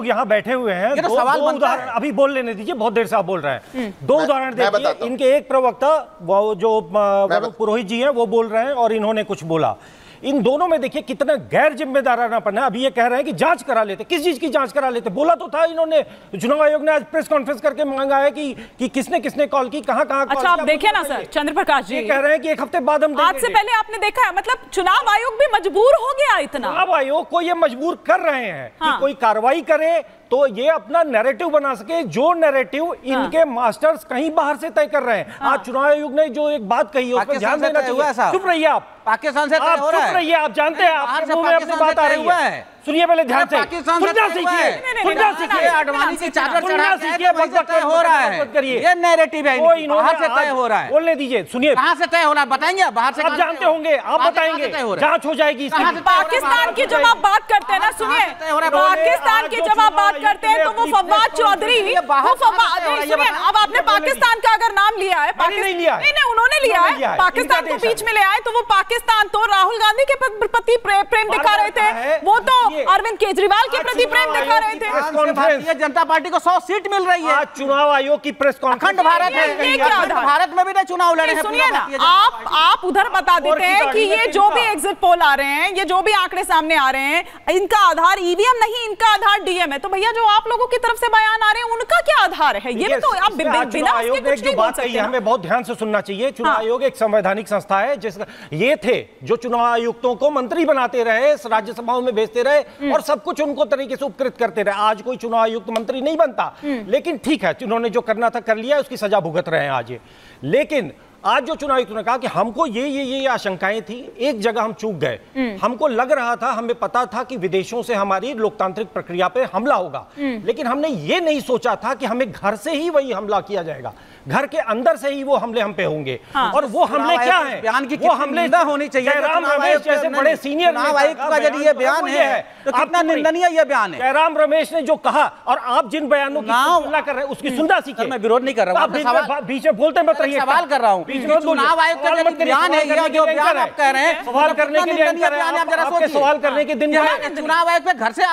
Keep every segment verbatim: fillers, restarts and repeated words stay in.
लोग यहाँ बैठे हुए हैं, दो, दो उदाहरण अभी बोल लेने दीजिए, बहुत देर से आप बोल रहे हैं। दो उदाहरण देखिए, इनके एक प्रवक्ता वो जो पुरोहित जी हैं वो बोल रहे हैं और इन्होंने कुछ बोला। इन दोनों में देखिए कितना गैर जिम्मेदारानापन है। अभी ये कह रहे हैं कि जांच करा लेते, किस चीज की जांच करा लेते? बोला तो था इन्होंने, चुनाव आयोग ने आज प्रेस कॉन्फ्रेंस करके मांगा है कि कि किसने किसने कॉल की, कहां कहां। अच्छा आप देखिए ना सर, चंद्र प्रकाश जी कह रहे हैं कि एक हफ्ते बाद हम आज से पहले आपने देखा है, मतलब चुनाव आयोग भी मजबूर हो गया इतना। चुनाव आयोग को ये मजबूर कर रहे हैं कि कोई कार्रवाई करे तो ये अपना नैरेटिव बना सके, जो नैरेटिव इनके मास्टर्स कहीं बाहर से तय कर रहे हैं। आज चुनाव आयोग ने जो एक बात कही है उस पर ध्यान देना चाहिए। चुप रहिए आप, पाकिस्तान से आप चुप रहिए, आप जानते हैं आपके मुंह में अपनी बात आ रही है। सुनिए पहले ध्यान से, सुनना सीखिए, सुनना सीखिए। अडवाणी की चादर चढ़ा सीखिए, तय हो रहा है, ये नैरेटिव है, बाहर से तय हो रहा है। बोलने दीजिए, सुनिए कहां से तय हो रहा है बताएंगे, बाहर से आप जानते होंगे, आप बताएंगे, जांच हो जाएगी। पाकिस्तान की जब आप बात करते हैं ना, सुनिए पाकिस्तान की जब आप बात करते हैं तो वो फवाद चौधरी, वो फवाद, सुनिए अब आपने पाकिस्तान का अगर नाम लिया है, नहीं उन्होंने लिया है, पाकिस्तान को बीच में ले आए, तो वो पाकिस्तान तो राहुल गांधी के प्रति प्रेम दिखा रहे थे, वो तो अरविंद केजरीवाल के प्रति प्रेम दिखा रहे थे। भारतीय जनता पार्टी को सौ सीट मिल रही है। आज चुनाव आयोग की प्रेस कॉन्फ्रेंस, अखंड भारत है, भारत में भी नहीं चुनाव लड़े हैं। सुनिए ना, आप आप उधर बता देते हैं कि ये जो भी एग्जिट पोल आ रहे हैं, ये जो भी आंकड़े सामने आ रहे हैं, इनका आधार ईवीएम नहीं, इनका आधार डीएम है। तो भैया जो आप लोगों की तरफ से बयान आ रहे हैं उनका क्या आधार है? ये तो आप बिना आयोग ने जो बात कही है हमें बहुत ध्यान से सुनना चाहिए। चुनाव आयोग एक संवैधानिक संस्था है, जिसका ये थे जो चुनाव आयुक्तों को मंत्री बनाते रहे, राज्यसभाओं में भेजते रहे और सब कुछ उनको तरीके से उपकृत करते रहे। आज कोई चुनाव आयुक्त मंत्री नहीं बनता, लेकिन ठीक है, उन्होंने जो करना था कर लिया, उसकी सजा भुगत रहे हैं आज ये। लेकिन आज जो चुनाव आयुक्त ने कहा कि हमको ये ये ये आशंकाएं थी, एक जगह हम चूक गए, हमको लग रहा था, हमें पता था कि विदेशों से हमारी लोकतांत्रिक प्रक्रिया पे हमला होगा, लेकिन हमने ये नहीं सोचा था कि हमें घर से ही वही हमला किया जाएगा, घर के अंदर से ही वो हमले हम पे होंगे। हाँ। और वो हमले क्या है? बयान की वो हमले निंदा होनी चाहिए। जयराम रमेश जैसे बड़े सीनियर आयुक्त का यदि ये बयान है तो कितना निंदनीय ये बयान है। जयराम रमेश ने जो कहा और आप जिन बयानों की तुलना कर रहे हैं उसकी सुनना सीखिए। मैं विरोध नहीं कर रहा हूं, बीच में बोलते मत रहिए, सवाल कर रहा हूं। चुनाव आयोग का जो बयान है, ये जो बयान आप कह रहे हैं, सवाल करने के लिए आपके सवाल करने के दिन चुनाव आयोग पे घर से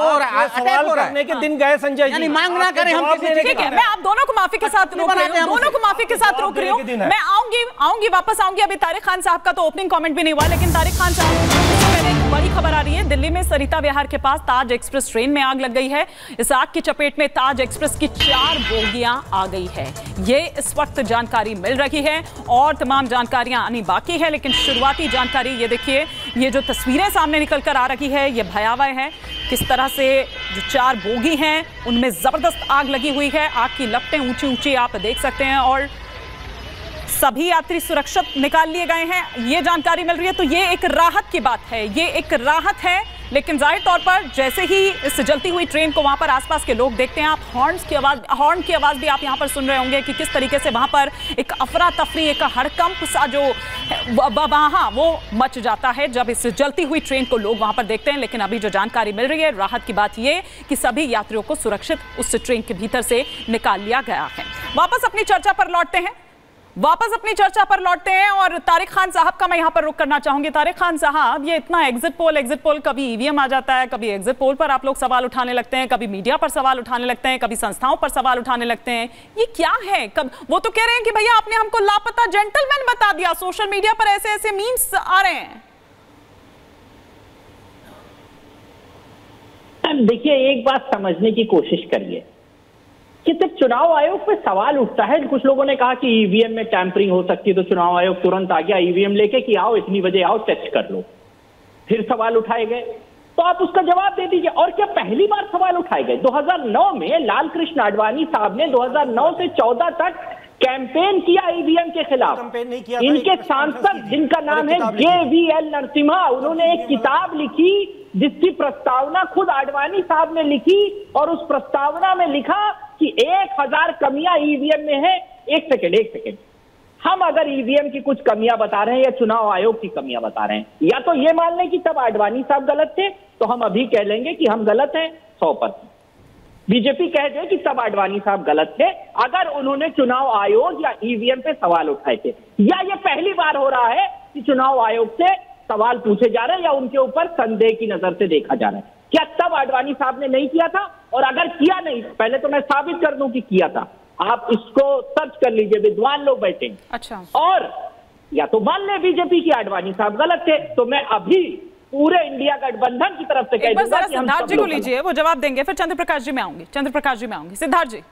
सवाल करने के दिन गए संजय जी, मांग ना करें हम किसी ठीक है। मैं आप दोनों को माफी के साथ रोक रही हूं, दोनों को माफी के साथ रोक रही हूं। मैं आऊंगी आऊंगी वापस आऊंगी। अभी तारिक खान साहब का तो ओपनिंग कमेंट भी नहीं हुआ, लेकिन तारिक खान साहब पहले एक बड़ी खबर आ रही है। दिल्ली में सरिता विहार के पास ताज एक्सप्रेस ट्रेन में आग लग गई है। इस आग की चपेट में ताज एक्सप्रेस की चार बोगियां आ गई है, ये इस वक्त जानकारी मिल रही है और तमाम जानकारियां आनी बाकी है, लेकिन शुरुआती जानकारी ये देखिए, ये जो तस्वीरें सामने निकल कर आ रही है ये भयावह है। किस तरह से जो चार बोगी हैं उनमें जबरदस्त आग लगी हुई है, आग की लपटें ऊंची ऊंची आप देख सकते हैं और सभी यात्री सुरक्षित निकाल लिए गए हैं, ये जानकारी मिल रही है। तो ये एक राहत की बात है, ये एक राहत है। लेकिन जाहिर तौर पर जैसे ही इस जलती हुई ट्रेन को वहां पर आसपास के लोग देखते हैं, आप हॉर्न्स की आवाज हॉर्न की आवाज भी आप यहां पर सुन रहे होंगे कि किस तरीके से वहां पर एक अफरा तफरी, एक हड़कंप सा जो वहां वो मच जाता है जब इस जलती हुई ट्रेन को लोग वहां पर देखते हैं। लेकिन अभी जो जानकारी मिल रही है, राहत की बात यह कि सभी यात्रियों को सुरक्षित उस ट्रेन के भीतर से निकाल लिया गया है। वापस अपनी चर्चा पर लौटते हैं वापस अपनी चर्चा पर लौटते हैं और तारिक खान साहब का मैं यहां पर रुक करना चाहूंगी। तारिक खान साहब, ये इतना एग्जिट पोल एग्जिट पोल कभी ईवीएम आ जाता है, कभी एग्जिट पोल पर आप लोग सवाल उठाने लगते हैं, कभी मीडिया पर सवाल उठाने लगते हैं, कभी संस्थाओं पर सवाल उठाने लगते हैं, ये क्या है? कब वो तो कह रहे हैं कि भैया आपने हमको लापता जेंटलमैन बता दिया, सोशल मीडिया पर ऐसे ऐसे मीम्स आ रहे हैं। देखिए, एक बात समझने की कोशिश करिए कि जब चुनाव आयोग पे सवाल उठता है, कुछ लोगों ने कहा कि ईवीएम में टैंपरिंग हो सकती है, तो चुनाव आयोग तुरंत आ गया ईवीएम लेके कि आओ इतनी बजे आओ टेस्ट कर लो। फिर सवाल उठाए गए, तो आप उसका जवाब दे दीजिए। और क्या पहली बार सवाल उठाए गए? दो हज़ार नौ में लाल कृष्ण आडवाणी साहब ने दो हज़ार नौ से चौदह तक कैंपेन किया ईवीएम के खिलाफ। इनके सांसद जिनका नाम है जे वी एल नरसिम्हा, उन्होंने एक किताब लिखी जिसकी प्रस्तावना खुद आडवाणी साहब ने लिखी और उस प्रस्तावना में लिखा कि एक हजार कमियां ईवीएम में है। एक सेकेंड एक सेकेंड हम अगर ईवीएम की कुछ कमियां बता रहे हैं या चुनाव आयोग की कमियां बता रहे हैं, या तो ये मान लें कि तब आडवाणी साहब गलत थे, तो हम अभी कह लेंगे कि हम गलत हैं सौ परसेंट। बीजेपी कह दे कि तब आडवाणी साहब गलत थे अगर उन्होंने चुनाव आयोग या ईवीएम पे सवाल उठाए थे, या ये पहली बार हो रहा है कि चुनाव आयोग से सवाल पूछे जा रहे हैं या उनके ऊपर संदेह की नजर से देखा जा रहा है। क्या तब आडवाणी साहब ने नहीं किया था और अगर किया नहीं, पहले तो मैं साबित कर दूं कि किया था। आप इसको सर्च कर लीजिए, विद्वान लोग बैठे। अच्छा, और या तो मान ले बीजेपी की आडवाणी साहब गलत थे, तो मैं अभी पूरे इंडिया गठबंधन की तरफ से कह दूंगा कि हम सिद्धार्थ जी को लीजिए, वो जवाब देंगे, फिर चंद्र प्रकाश जी में आऊंगी। चंद्र प्रकाश जी में आऊंगी। सिद्धार्थ जी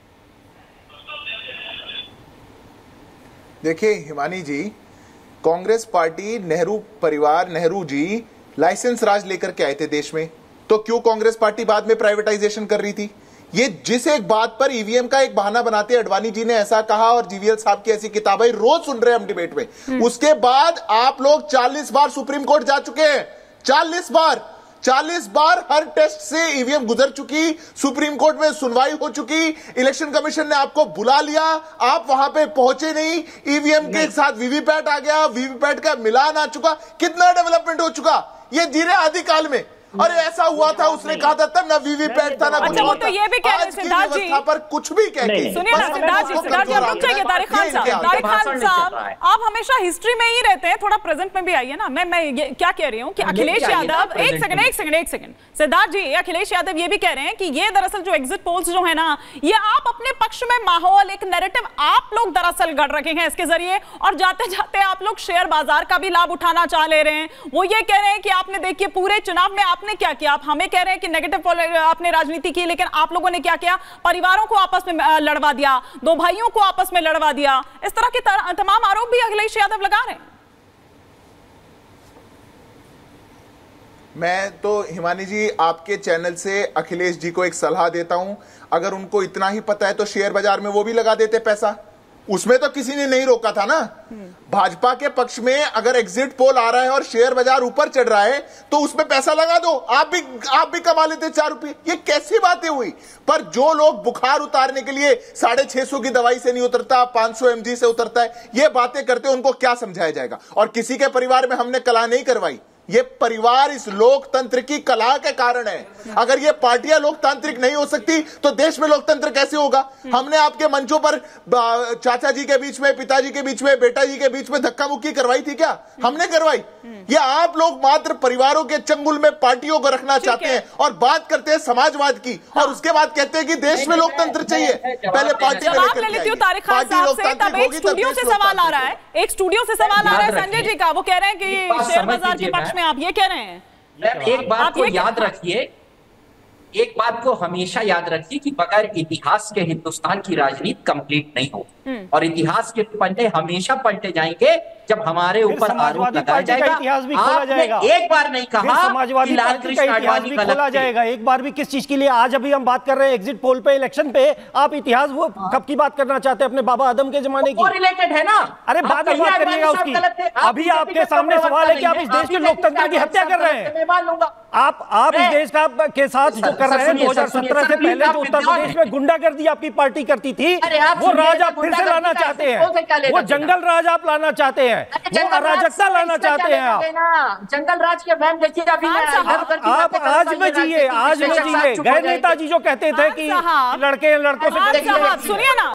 देखिए, हिमानी जी, कांग्रेस पार्टी, नेहरू परिवार, नेहरू जी लाइसेंस राज लेकर के आए थे देश में, तो क्यों कांग्रेस पार्टी बाद में प्राइवेटाइजेशन कर रही थी? ये जिस एक बात पर ईवीएम का एक बहाना बनाते अडवाणी जी ने ऐसा कहा और जीवीएल साहब की ऐसी किताबें रोज सुन रहे हैं हम डिबेट में, उसके बाद आप लोग चालीस बार सुप्रीम कोर्ट जा चुके हैं। चालीस बार चालीस बार हर टेस्ट से ईवीएम गुजर चुकी, सुप्रीम कोर्ट में सुनवाई हो चुकी, इलेक्शन कमीशन ने आपको बुला लिया, आप वहां पे पहुंचे नहीं, ईवीएम के साथ वीवीपैट आ गया, वीवीपैट का मिलान आ चुका, कितना डेवलपमेंट हो चुका ये जीरे आदिकाल में। अरे ऐसा हुआ था, उसने कहा था तब ना वीवीपैट था ना कुछ। अच्छा, वो तो ये भी कह रहे हैं सिद्धार्थ जी, पर कुछ भी कह के सुनिए ना सिद्धार्थ जी, सिद्धार्थ जी आप रुक जाइए। तारिक खान साहब, तारिक खान साहब, आप हमेशा हिस्ट्री में ही रहते हैं, थोड़ा प्रेजेंट में भी आइए ना। मैं मैं ये क्या कह रही हूँ कि अखिलेश यादव, एक सेकंड एक सेकंड एक सेकंड सिद्धार्थ जी, अखिलेश यादव ये भी कह रहे हैं कि ये दरअसल जो एग्जिट पोल्स जो है ना, ये आप अपने पक्ष में माहौल, एक नैरेटिव आप लोग दरअसल गढ़ रखे हैं इसके जरिए, और जाते जाते आप लोग शेयर बाजार का भी लाभ उठाना चाह ले रहे हैं। वो ये कह रहे हैं कि आपने देखिए पूरे चुनाव में आपने क्या किया, आप हमें कह रहे हैं कि नेगेटिव आपने राजनीति की, लेकिन आप लोगों ने क्या किया, परिवारों को आपस में लड़वा दिया, दो भाइयों को आपस में लड़वा दिया। इस तरह के तमाम आरोप भी अखिलेश यादव लगा रहे हैं। मैं तो हिमानी जी आपके चैनल से अखिलेश जी को एक सलाह देता हूं, अगर उनको इतना ही पता है तो शेयर बाजार में वो भी लगा देते पैसा, उसमें तो किसी ने नहीं रोका था ना। भाजपा के पक्ष में अगर एग्जिट पोल आ रहा है और शेयर बाजार ऊपर चढ़ रहा है तो उसमें पैसा लगा दो, आप भी आप भी कमा लेते चार रुपए। ये कैसी बातें हुई? पर जो लोग बुखार उतारने के लिए साढ़े छह सौ की दवाई से नहीं उतरता, पांच सौ एमजी से उतरता है, ये बातें करते उनको क्या समझाया जाएगा? और किसी के परिवार में हमने कला नहीं करवाई, ये परिवार इस लोकतंत्र की कला के कारण है। अगर ये पार्टियां लोकतांत्रिक नहीं हो सकती तो देश में लोकतंत्र कैसे होगा? हमने आपके मंचों पर चाचा जी के बीच में, पिताजी के बीच में, बेटा जी के बीच में धक्का मुक्की करवाई थी क्या? हमने करवाई? ये आप लोग मात्र परिवारों के चंगुल में पार्टियों को रखना चाहते हैं और बात करते हैं समाजवाद की, और उसके बाद कहते हैं कि देश में लोकतंत्र चाहिए। पहले पार्टी में लेकर के तारिक खान साहब से तब एक स्टूडियो से सवाल आ रहा है, एक स्टूडियो से सवाल आ रहा है संजय जी का, वो कह रहे हैं कि शेयर बाजार के पक्ष में आप ये कह रहे हैं। एक बात को याद रखिए, एक बात को हमेशा याद रखिए कि बगैर इतिहास के हिंदुस्तान की राजनीति कंप्लीट नहीं होगी, और इतिहास के पन्ने हमेशा पलटे जाएंगे जब हमारे ऊपर आरोप लगाया जाएगा। आपने एक बार नहीं कहा समाजवादी पार्टी का इतिहास भी खोला जाएगा, एक बार भी। किस चीज के लिए? आज अभी हम बात कर रहे हैं एग्जिट पोल पे, इलेक्शन पे, आप इतिहास वो कब की बात करना चाहते हैं? अपने बाबा आदम के जमाने की? रिलेटेड है ना। अरे बाद में बात करिएगा उसकी, अभी आपके सामने सवाल है कि आप इस देश के लोकतंत्र की हत्या कर रहे हैं। आप आप इस देश का के साथ जो कर रहे हैं, दो हजार सत्रह से पहले जो उत्तर प्रदेश में गुंडागर्दी आपकी पार्टी करती थी, वो राज आप फिर से लाना चाहते हैं, वो जंगल राज आप लाना चाहते हैं, वो अराजकता लाना चाहते हैं आप। जंगल राज के बहन देखिए, आप आज में जिए, आज में जिए। गए नेताजी जो कहते थे कि लड़के लड़कों से, सुनिए ना।